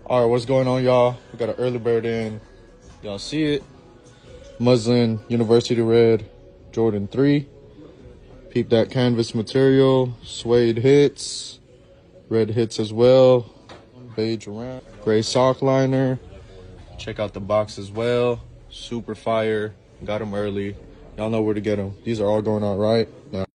All right, what's going on, y'all? We got an early bird in. Y'all see it? Muslin University Red Jordan 3. Peep that canvas material. Suede hits. Red hits as well. Beige around. Gray sock liner. Check out the box as well. Super fire. Got them early. Y'all know where to get them. These are all going out right now.